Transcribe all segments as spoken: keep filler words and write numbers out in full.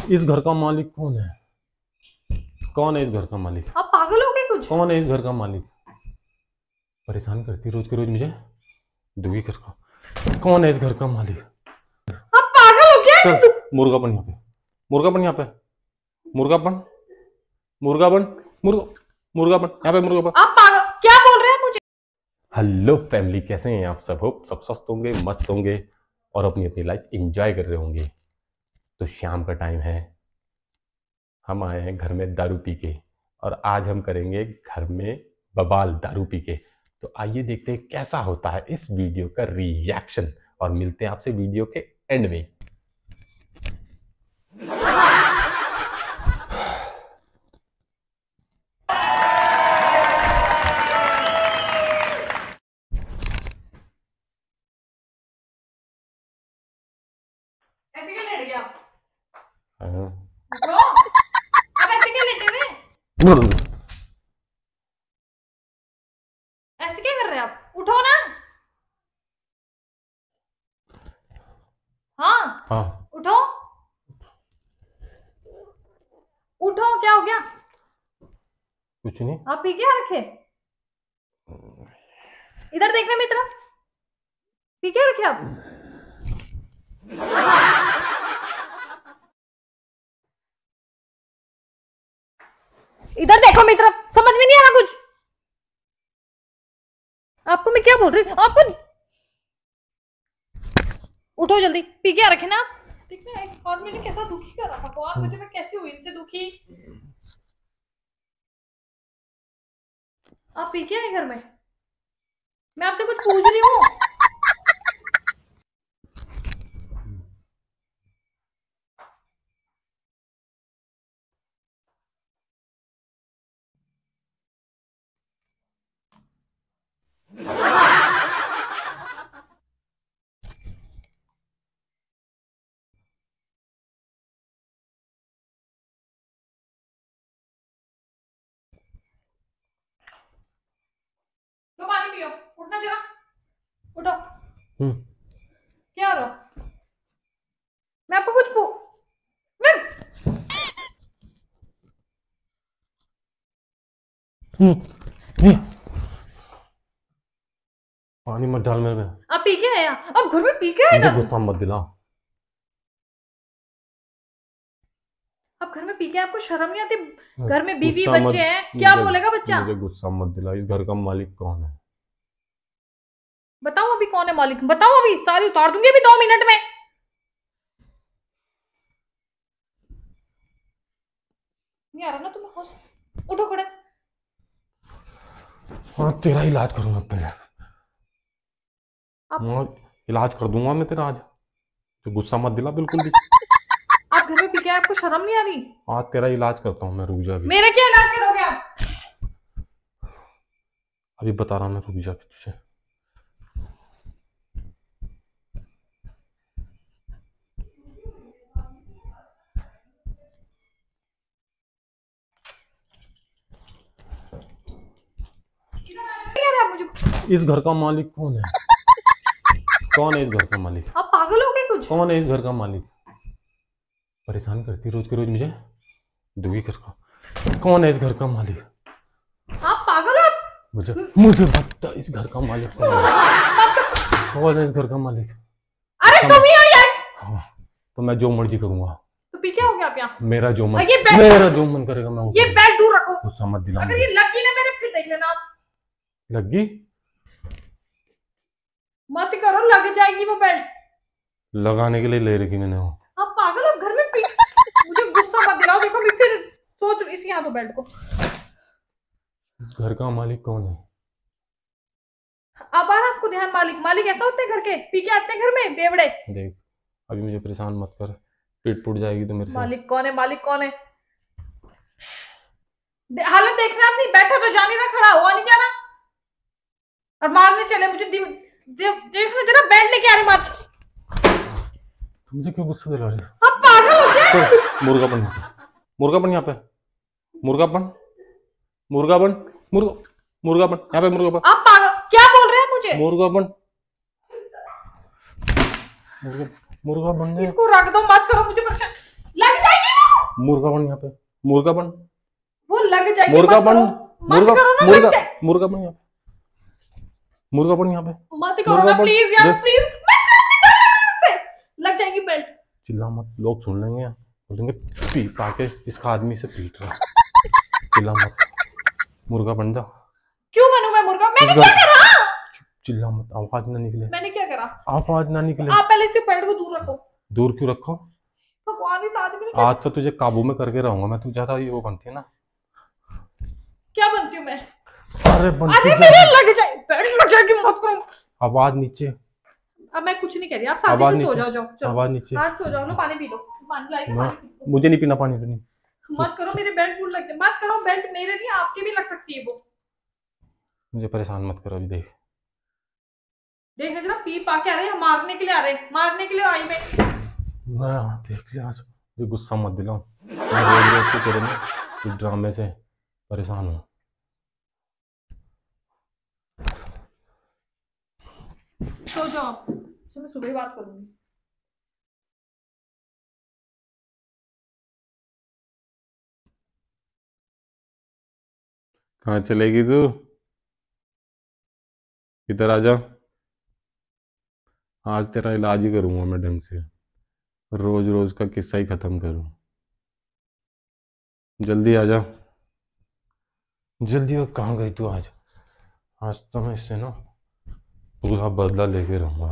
इस घर का मालिक कौन है? कौन है इस घर का मालिक? आप पागल हो गए कुछ? कौन है इस घर का मालिक? परेशान करती रोज के रोज मुझे दुखी कर का। कौन है इस घर का मालिक? आप पागल हो क्या? चल मुर्गा बन यहाँ पे, मुर्गा बन यहाँ पे, मुर्गा बन, मुर्गा बन, मुर्गा मुर्गा बन यहाँ पे, मुर्गा बन। आप पागल क्या बोल रहे हैं मुझे? हेलो फैमिली, कैसे हैं आप सब? होप सब स्वस्थ होंगे, मस्त होंगे और अपनी अपनी लाइफ एंजॉय कर रहे होंगे। तो शाम का टाइम है, हम आए हैं घर में दारू पी के और आज हम करेंगे घर में बवाल दारू पी के। तो आइए देखते हैं कैसा होता है इस वीडियो का रिएक्शन और मिलते हैं आपसे वीडियो के एंड में। ऐसे क्या लेट गया आप? हाँ। उठो। आप ऐसे क्या लेटे हुए? ऐसे क्या कर रहे हैं आप? उठो ना। हाँ हाँ उठो। उठो, क्या हो गया? कुछ नहीं। आप पी क्या रखे? इधर देखना मेरी तरफ। पी क्या रखे आप? इधर देखो मेरी तरफ। समझ में नहीं आ रहा कुछ आपको? मैं क्या बोल रही हूँ आपको? उठो जल्दी। पी क्या रखे ना आप? देखना एक हाथ में कैसा दुखी कर रहा। भगवान मुझे, मैं कैसी हुई इनसे दुखी। आप पी क्या है घर में? मैं आपसे कुछ पूछ रही हूँ। लो पानी पियो। उठना जरा, उठो। हम्म क्या हो रहा? मैं आपको कुछ पू मैं हम्म ये पानी मत डाल मेरे में। आप पी के आए? आप घर में पी के आए मुझे ना? गुस्सा मत दिला। आप घर में पी के, आपको शर्म नहीं आती? घर में बीवी गुस्सा मत, बच्चे हैं, क्या मुझे बोलेगा बच्चा? मुझे गुस्सा मत दिला। इस घर का मालिक कौन है? बताओ अभी कौन है मालिक? बताओ, अभी सारी उतार दूंगी अभी दो मिनट में। नहीं आ रहा ना तुम्हें होश? उठो खड़े। हाँ तेरा इलाज करूंगा पहले। आप हाँ इलाज कर दूंगा मैं तेरा आज। तो गुस्सा मत दिला बिल्कुल भी। आप घर में पी के आए, आपको शर्म नहीं आ रही? आज तेरा इलाज करता हूँ मैं, रुक जा अभी। मेरा क्या इलाज करोगे आप? अभी बता रहा मैं, रुक जा अभी तुझे। आप मुझे इस घर का मालिक कौन है? कौन है इस घर का मालिक? आप पागल हो गए कुछ? कौन है इस घर का मालिक? परेशान करती रोज के रोज मुझे दुखी कर का। कौन है इस घर का मालिक? आप पागल हो? मुझे मुझे बता इस घर का मालिक कौन है? कौन है इस घर का मालिक? अरे तुम ही हो यार। हाँ तो मैं जो मर्जी करूंगा। तो पी क्या हो गया आप यहाँ? मेरा जो मन, ये बैग- मेरा जो मन करेगा मैं वो ये करूंगा। बैग दूर रखो। गुस्सा मत दिला अगर मुझे। ये लग गई ना मेरे, फिर देख लेना आप। लगी? मत करो, लग जाएगी वो बेल्ट। लगाने के लिए ले रखी मैंने वो। आप पागल हो? घर में पी मुझे गुस्सा मत दिलाओ। देखो मैं फिर सोच रही, इसी यहाँ दो बेल्ट को। इस घर का मालिक कौन है? अब आ रहा आपको ध्यान? मालिक मालिक ऐसा होते हैं घर के? पी के आते हैं घर में बेवड़े। देख अभी मुझे परेशान मत कर, पीठ फूट जाएगी तो मेरे से। मालिक कौन है? मालिक कौन है? दे, हालत देखना अपनी। बैठा तो जा नहीं रहा, खड़ा हुआ नहीं जा रहा और मारने चले मुझे। दे, दे, देखना जरा, बेल्ट लेके आ रही मार। मुझे क्यों गुस्सा दिला रही है? आप पागल हो क्या? तो मुर्गा बन यहाँ पे, मुर्गा बन यहाँ पे, मुर्गा बन, मुर्गा बन, मुर्गा मुर्गा बन यहाँ पे, मुर्गा बन। आप पागल क्या बोल रहे हैं मुझे? मुर्गा बन, मुर्गा मुर्गा बन। इसको रख दो, मत करो मुझे परेशान। लग जाएगी। मुर्गा बन यहाँ पे, मुर्गा बन, वो लग जाएगी, मुर्गा मत बन, करो, मत मुर्गा करो ना, लग मुर्गा जाए, मुर्गा बन यहाँ पे, मुर्गा बन यहाँ पे, मत करो मुर्गा ना बन। प्लीज यार, देख, प्लीज मत करो, लग जाएगी बेल्ट। चिल्ला मत, लोग सुन लेंगे, बोलेंगे पीट आके इसका आदमी से पीट रहा। चिल्ला मत, मुर्गा बन जा। क्यों बनूं मैं मुर्गा? मैंने मुर्गा- क्या करा? चिल्ला मत, आवाज ना निकले, मैंने क्या करा? आवाज ना निकले। आप पहले इस बेल्ट को दूर रखो। दूर क्यों रखो? भगवान इस आदमी ने आज तो तुझे काबू में करके रहूंगा मैं, तू ज्यादा ये वो बनती है ना। क्या बनती हूँ मैं? अरे बन, अरे मेरे लग जाए, बेल्ट लग जाएगी, मत करो। आवाज नीचे, अब मैं कुछ नहीं कह रही, आप शांति आवाज से सो नीचे, जाओ, जाओ चलो, आवाज नीचे। आज सो जाओ, लो पानी पी लो, पानी लाई ना, पानी पी लो। मुझे नहीं पीना पानी, तो नहीं। मत करो, मेरे बेल्ट फूट लगते, मत करो, बेल्ट मेरे नहीं आपके भी लग सकती है वो। मुझे परेशान मत करो, अभी देख देख रहे थे ना, पी पा के आ रहे हैं, मारने के लिए आ रहे हैं, मारने के लिए आई मैं। मैं देख लिया आज, मुझे गुस्सा मत दिलाओ, मैं रोज रोज के तेरे में इस ड्रामे से परेशान हूँ। सो जाओ आप, चलो मैं सुबह ही बात करूंगी। कहाँ चलेगी तू? इधर आ जा, आज तेरा इलाज ही करूंगा मैं ढंग से, रोज रोज का किस्सा ही खत्म करूं। जल्दी आ जा, जल्दी। और कहाँ गई तू आज? आज तो मैं इससे ना पूरा बदला लेके रहूंगा।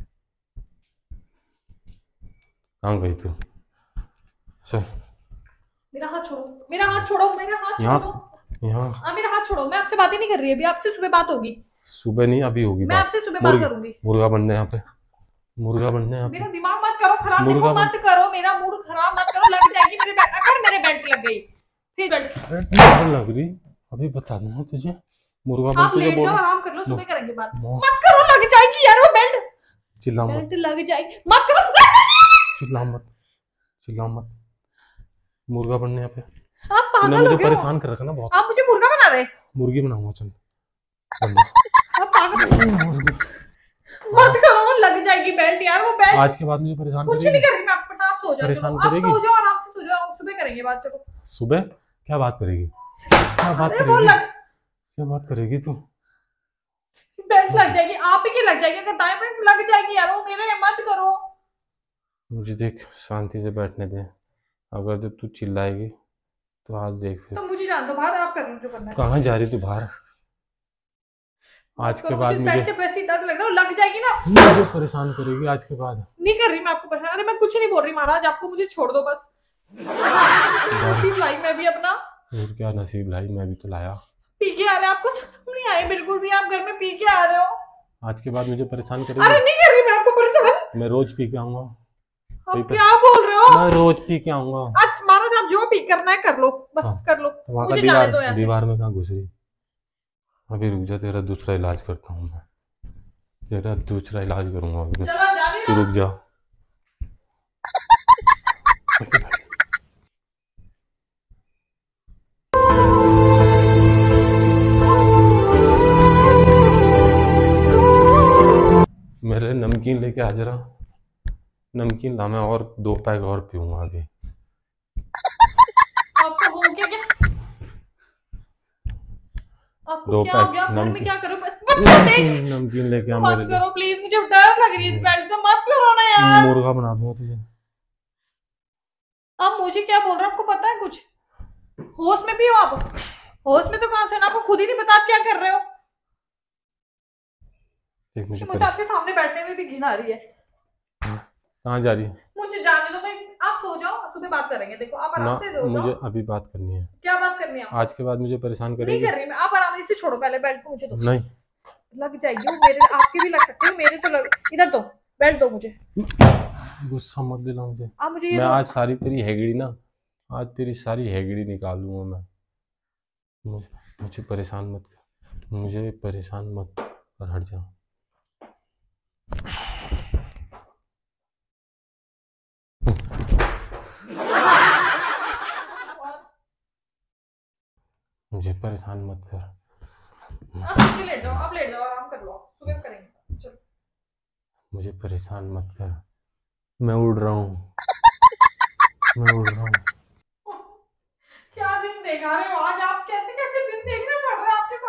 कहाँ गई तू? चल मेरा हाथ छोड़ो, मेरा हाथ छोड़ो, मेरा हाथ यहाँ, छोड़ो, यहाँ हाँ मेरा हाथ छोड़ो, मैं आपसे बात ही नहीं कर रही, अभी आपसे सुबह बात होगी। सुबह नहीं, अभी होगी मैं बात। आपसे सुबह बात मुर्गा करूंगी। मुर्गा बनने यहाँ पे, मुर्गा बनने यहाँ पे। मेरा दिमाग मत करो खराब, देखो मुर्गा बन- मत करो, मेरा मूड खराब मत करो, लग जाएगी मेरे बेल्ट, अगर मेरे बेल्ट लग गई फिर बेल्ट। बेल्ट नहीं लग रही, अभी बता दूंगा तुझे। मुर्गा बन, आप तुझे लेट बोल। जाओ, आराम कर लो, सुबह मो- करेंगे बात। मो- मत करो, लग जाएगी यार वो बेल्ट, चिल्ला मत, बेल्ट लग जाएगी, मत करो, लग जाएगी। चिल्ला मत, चिल्ला मत। मुर्गा बनने यहाँ पे, आप तूने पागल हो मुझे गए हो, परेशान कर रखा ना बहुत। आप मुझे मुर्गा बना रहे, मुर्गी बनाऊंगा, चल। आप पागल, मुर्गी। मत करो, लग जाएगी बेल्ट यार, वो बेल्ट। आज के बाद मुझे परेशान कुछ करेगी? नहीं कर रही मैं, आपको पता, आप सो जाओ, परेशान चलो, आप करेगी? सो जाओ, आराम से सो जाओ, सुबह करेंगे बात, चलो। सुबह क्या बात करेगी? क्या बात अरे वो करेगी? लग, क्या बात करेगी तू? बेल्ट लग जाएगी, आप ही की लग जाएगी, अगर डायमंड लग जाएगी यार, वो मेरे, मत करो। मुझे देख, शांति से बैठने दे, अगर जब तू चिल्लाएगी तो आज देख फिर। तो मुझे जान दो, बाहर आप कर लो जो करना है। कहाँ जा रही तू बाहर? आज के बाद मुझे मुझे वैसे ही डर लग रहा है, लग जाएगी ना, मुझे परेशान करेगी आज के बाद। नहीं कर रही मैं आपको परेशान, अरे मैं कुछ नहीं बोल रही महाराज, आपको मुझे छोड़ दो बस। नसीब लाई मैं भी अपना, और क्या नसीब लाई, मैं भी तो लाया। पी के आ रहे हैं, आपको नहीं आए बिल्कुल भी, आप घर में पी के आ रहे हो। आज के बाद मुझे परेशान अरे करेगी? नहीं कर रही मैं आपको परेशान, मैं रोज पी के आऊंगा, आप क्या बोल रहे हो? मैं रोज पी के आऊंगा। आज महाराज आप जो पी करना है कर लो, बस हाँ, कर लो, वहाँ का मुझे जाने दो दीवार, यहाँ से। दीवार में कहाँ घुस रही? अभी रुक जा, तेरा दूसरा इलाज करता हूँ मैं, तेरा दूसरा इलाज करूंगा अभी मैं। चलो जाने तू दो। रुक जा। मेरे नमकीन लेके आ जरा, नमकीन ला, मैं और दो पैक और पीऊंगा अभी। आपको हो गया क्या? आपको दो क्या हो पैक गया? घर में नमकीन, क्या करो? बस मत कर दे। नमकीन नमकीन लेके आ मत मेरे लिए। करो प्लीज, मुझे डर लग रही है इस बेल्ट से, मत करो ना यार। मुर्गा बना दूंगा तुझे। आप मुझे क्या बोल रहे हो, आपको पता है कुछ? होश में भी हो आप? होश में तो कहां से ना, आपको खुद ही नहीं पता आप क्या कर रहे हो। देख मुझे मुझे आपके सामने बैठने में भी घिन आ रही है। कहाँ जा रही है? मुझे जाने दो, मैं, आप सो जाओ, सुबह बात करेंगे, देखो आप ना, आराम से सो मुझे जाओ। अभी बात करनी है। क्या बात करनी है? आज के बाद मुझे परेशान नहीं करेगी? कर रही मैं, आप आराम से छोड़ो, पहले बेल्ट को मुझे दो। नहीं, लग जाएगी वो मेरे, आपके भी लग सकती है, मेरे तो लग, इधर दो, बेल्ट दो मुझे, गुस्सा मत दिला मुझे। आप मुझे ये मैं दो। आज सारी तेरी हैगड़ी ना, आज तेरी सारी हैगड़ी निकाल दूंगा मैं। मुझे, मुझे परेशान मत कर, मुझे परेशान मत कर, हट जा। मुझे परेशान मत कर। आप नीचे लेट जाओ, आप लेट जाओ, आराम कर लो, सुबह करेंगे, चलो। मुझे परेशान मत कर, मैं उड़ रहा हूँ, मैं उड़ रहा हूँ।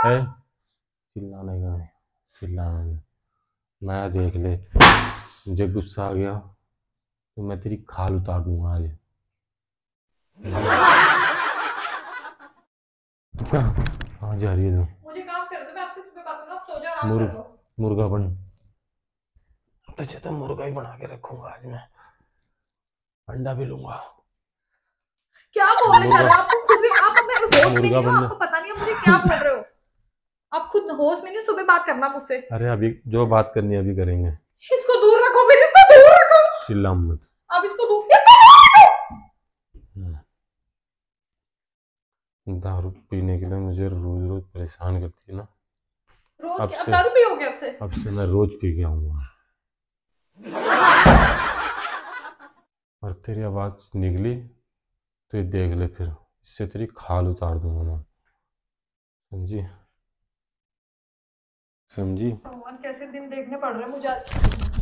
का। चिल्लाने का नहीं, चिल्लाना नहीं। मैं देख ले, मुझे गुस्सा आ गया तो मैं तेरी खाल उतार दूंगा आज। तू कहाँ कहाँ जा रही है तू? मुझे काम कर दो, मैं आपसे सुबह बात करूंगा, आप सो जाओ, आराम मुर्ग कर लो। मुर्गा बन, तुझे तो मुर्गा ही बना के रखूंगा आज मैं। अंडा भी लूंगा। क्या बोलने जा मुर्गा, रहे हो? आपको खुद भी, आप अपने होश में मुर्गा नहीं हो, बनना। आपको पता नहीं है मुझे क्या बोल रहे हो। आप खुद होश में नहीं हो, सुबह बात करना मुझसे। अरे अभी जो बात करनी है अभी करेंगे। इसको दूर रखो, फिर इसको दूर रखो। चिल्ला मत। आप इसको दूर, इसको दूर रखो। दारू पीने के लिए मुझे रोज रोज परेशान करती है ना। रोज अब क्या, अब से दारू पियोगे अब से? अब से मैं रोज पी के आऊंगा। और तेरी आवाज निकली तो ये देख ले, फिर इससे तेरी खाल उतार दूंगा मैं। समझी समझी? भगवान, कैसे दिन देखने पड़ रहे हैं मुझे आज।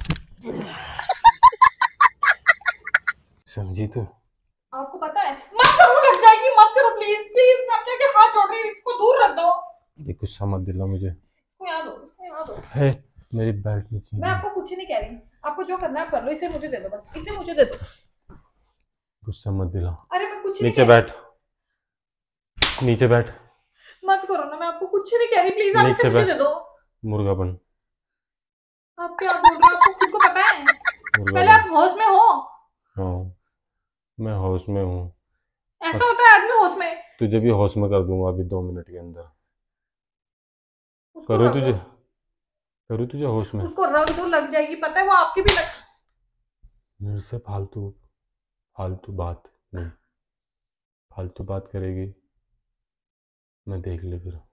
समझी तू? आपको पता है, मत करो, लग जाएगी, मत करो प्लीज प्लीज, मैं अपने के हाथ जोड़ रही हूँ, इसको दूर रख दो। ये गुस्सा मत दिला मुझे। इसको यहाँ दो, इसको यहाँ दो। है, मेरी बेल्ट नीचे मैं आपको कुछ नहीं कह रही, आपको जो करना है आप कर लो, इसे मुझे दे दो, बस इसे मुझे दे दो। गुस्सा मत दिला। अरे मैं कुछ नहीं नीचे कह रही। बैठ, नीचे बैठ। मत करो ना, मैं आपको कुछ नहीं कह रही, प्लीज आप इसे नीचे मुझे बैठ। दे दो। मुर्गा बन, आप क्या बोल रहे हो? आपको खुद को पता है? मुर्गा पहले बन। आप होश में हो। हाँ, मैं होश में हूँ। ऐसा होता है आदमी होश में। तुझे भी होश में कर दूंगा अभी दो मिनट के अंदर। उसको करूँ रख तुझे दो, करूँ तुझे होश में? उसको रख दो, लग जाएगी, पता है वो आपकी भी लग। मेरे से फालतू फालतू बात नहीं, फालतू बात करेगी मैं देख ले फिर।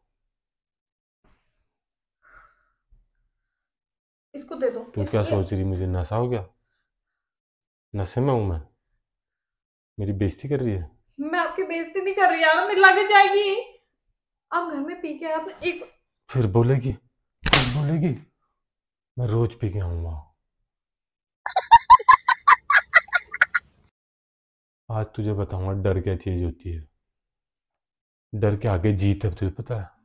इसको दे दो। तू इसको क्या ये- सोच रही, मुझे नशा हो गया? नशे में हूँ मैं? मेरी बेइज्जती कर रही है? मैं आपकी बेइज्जती नहीं कर रही यार, मेरी लग जाएगी। आप घर में पी के आपने एक। फिर बोलेगी, फिर बोलेगी मैं रोज पी के आऊंगा। आज तुझे बताऊंगा डर क्या चीज होती है। डर के आगे जीत है, तुझे पता है?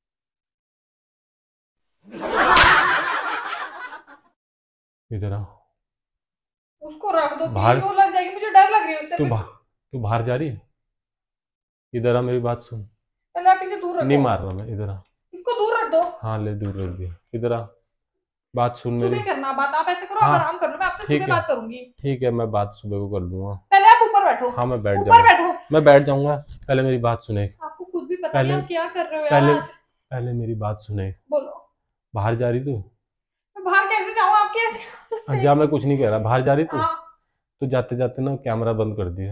इधर आ। उसको रख दो बाहर, प्लीज, वो लग जाएगी, मुझे डर लग रही है उससे। तू बाहर तू बाहर जा रही है? इधर आ, मेरी बात सुन। पहले आप इसे दूर रखो। नहीं मार रहा मैं, इधर आ। इसको दूर रख दो। हाँ ले, दूर रख दिया। इधर आ, बात सुन मेरी। सुबह करना बात, आप ऐसे करो, हाँ, आप आराम कर लो, मैं आपसे ठीक सुबह है, बात करूंगी। ठीक है, मैं बात सुबह को कर लूंगा। पहले आप ऊपर बैठो। हाँ मैं बैठ ऊपर जाऊंगा, बैठो। मैं बैठ जाऊंगा। पहले मेरी बात सुने। आपको खुद भी पता पहले नहीं आप क्या कर रहे हो यार पहले आज। पहले मेरी बात सुने। बोलो। बाहर जा रही तू? मैं बाहर कैसे जाऊँ, आप कैसे? जा, मैं कुछ नहीं कह रहा। बाहर जा रही तू? हाँ। तो जाते जाते ना कैमरा बंद कर दिया।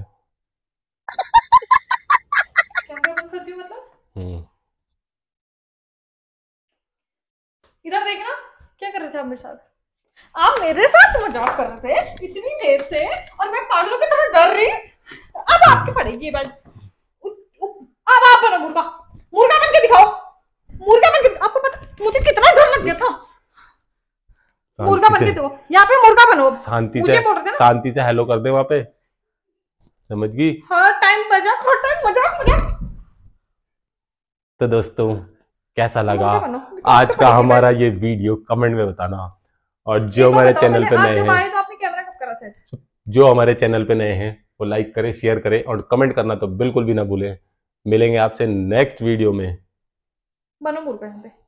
कैमरा बंद कर दियो मतलब? हम्म। इधर देखना, क्या कर रहे थे आप मेरे साथ? आप मेरे साथ मजाक कर रहे थे इतनी देर से, और मैं पागलों की तरह डर रही। अब आपकी पड़ेगी बात। अब आप बनो मुर्गा, मुर्गा बन के दिखाओ। मुर्गा बन के, आपको पता मुझे कितना डर लग गया था। मुर्गा बन के दो, यहाँ पे मुर्गा बनो। शांति मुझे से, बोल रहे थे ना, शांति से हेलो कर दे वहां पे, समझ गई? हर टाइम मजाक, हर टाइम मजाक मजाक। तो दोस्तों कैसा लगा मुर्गा बनो, आज दिखाओ का तो हमारा ये वीडियो, कमेंट में बताना। और एक जो बार हमारे बताओ, चैनल मैंने पे आज नए जब हैं, आए तो आपने कैमरा कब करा सेट? जो हमारे चैनल पे नए हैं वो लाइक करें, शेयर करें और कमेंट करना तो बिल्कुल भी ना भूलें। मिलेंगे आपसे नेक्स्ट वीडियो में। बनो मुर्गा यहाँ पे।